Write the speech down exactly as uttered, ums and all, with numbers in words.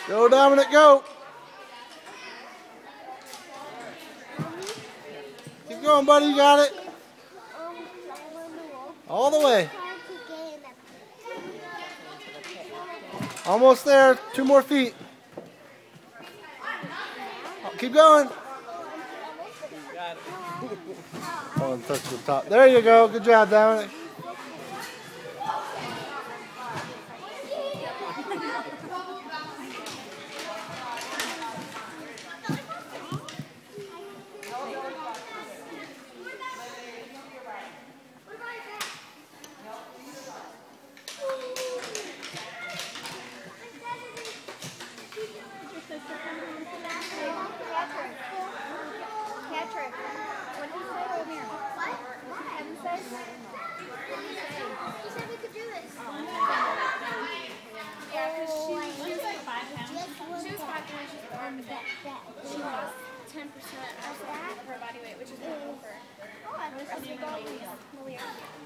Go, Dominick, go. Keep going, buddy. You got it. All the way. Almost there. Two more feet. Keep going. Oh, and touch the top. There you go. Good job, Dominick. She lost ten percent of her body weight, which is normal for her.